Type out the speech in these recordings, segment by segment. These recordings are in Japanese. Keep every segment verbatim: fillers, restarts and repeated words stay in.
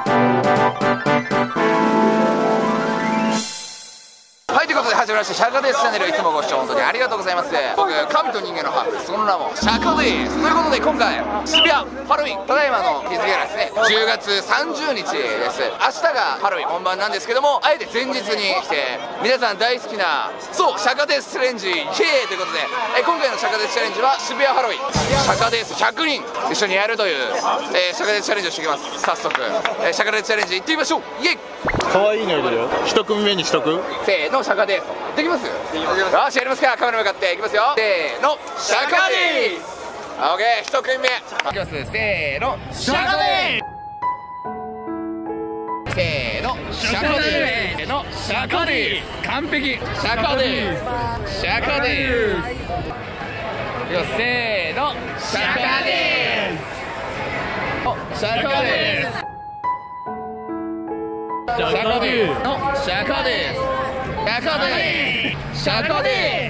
はい、ということで始まりましたシャカですチャンネル、いつもご視聴本当にありがとうございます。僕、神と人間のハーフ、その名もシャカです。ということで今回渋谷ハロウィン、ただいまの日付がですねじゅうがつさんじゅうにちです。明日がハロウィン本番なんですけども、あえて前日に来て皆さん大好きなそうシャカですチャレンジイエーイということで、え今回のシャカですチャレンジは渋谷ハロウィンシャカですひゃくにん一緒にやるという、えー、シャカですチャレンジをしていきます。早速、えー、シャカですチャレンジいってみましょう。イエイ。 可愛いのいるよ。一組目にしとく。 せーのシャカです。できます？よし、やりますか。カメラ向かっていきますよ。せーのシャカです。オッケー、一組目いきます。せーのシャカです。せーのシャカです。せーのシャカです。完璧。シャカです。シャカです。せーのシャカです。シャカです。シャカです。のシャカです。シャカです。シャカです。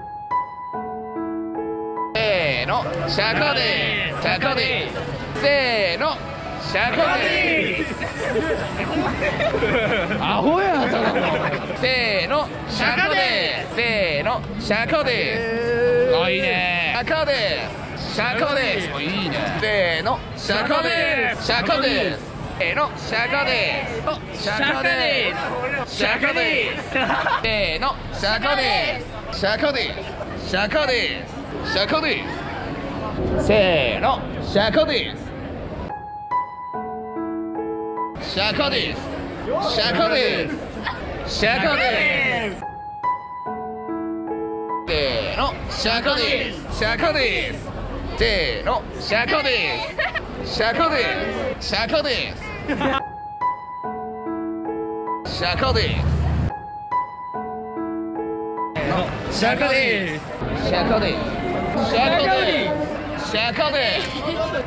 せーのシャカです。シャカです。せーのシャカです。アホやん。せーのシャカです。せーのシャカです。あ、いいね。シャカです。シャカです。いいね。せーのシャカです。シャカです。せーのシャカです。シャカです。シャカです。せーのシャカです。シャカです。シャカです。シャカです。せーのシャカです。シャカです。シャカです。シャカです。せーのシャカです。シャカです。せーのシャカです。シャカです。シャカです。シャカです。シャカです。シャカです。シャカです。シャカです。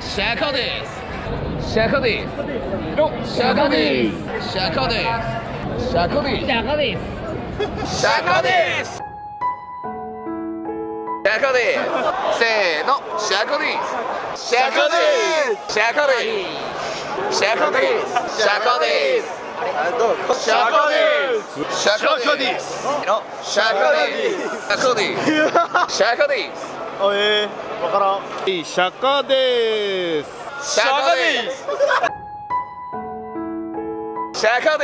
シャカです。シャカです。シャカです。シャカです。シャカです。シャカです。シャカです。シャカです。せーのシャカです。シャカです。シャカです。シャカです。シャカです。シャカです。シャカです。シャカです。シャカです。 あ、えー、わからん。シャカです。 シャカです。シャカです。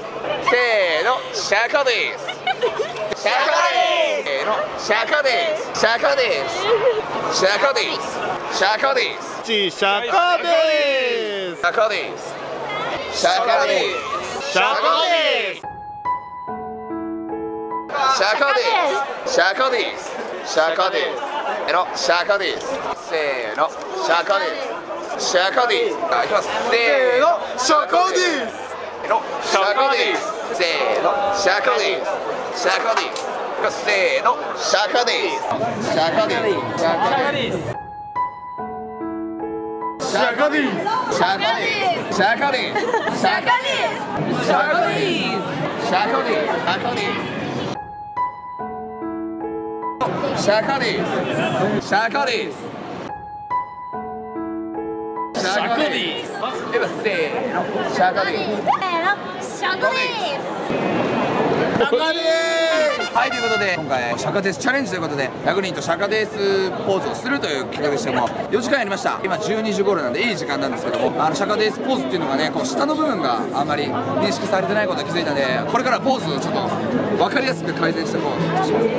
せーのシャカです。シャカです。せーのシャカです。シャカです。シャカです。シャカです。 シャカです。 シャカです。シャカです。シャカです。シャカです。シャカです。シャカです。せーのシャカです。せーのシャカです。シャカです。あ、いきます。せーのシャカです。せーのシャカです。せーのシャカです。シャカです。せーのシャカです。シャカです。シャカです。シャカです。シャカです。シャカです。シャカです。シャカです。シャカです。シャカです。シャカです。シャカです。ではせーのシャカです。せーのシャカです。シャカです。はい、ということで今回シャカデスチャレンジということでひゃくにんとシャカデスポーズをするという企画でしてもよじかんやりました。今じゅうにじ頃なんでいい時間なんですけども、あのシャカデスポーズっていうのがね、こう下の部分があんまり認識されてないことに気づいたんで、これからポーズをちょっと分かりやすく改善していこうとします。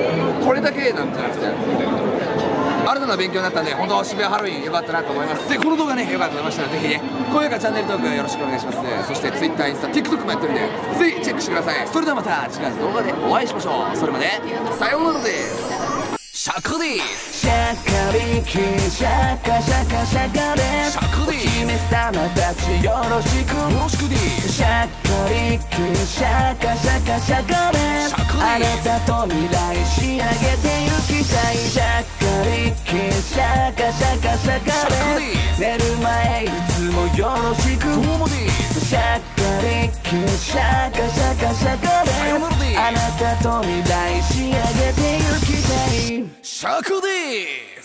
これだけなんじゃなくて新たな勉強になったんで、本当渋谷ハロウィン良かったなと思います。で、この動画ね良かったと思いましたらぜひね高評価、チャンネル登録よろしくお願いします。そして Twitter、インスタ、TikTok もやってるんでぜひチェックしてください。それではまた次回の動画でお会いしましょう。それまでさようならです。シャカです。 シャカリキシャカシャカシャカです。 シャカです。 お姫様たちよろしくよろしくです。 シャカリキシャカシャカシャカです。 シャカです。 あなたと未来仕上げてゆきたい。シャカリキシャカシャカシャカです。寝る前いつもよろしくどうもです。 シャカリキシャカシャカシャカです。あなたと未来仕上げてゆきたい。 シャカです。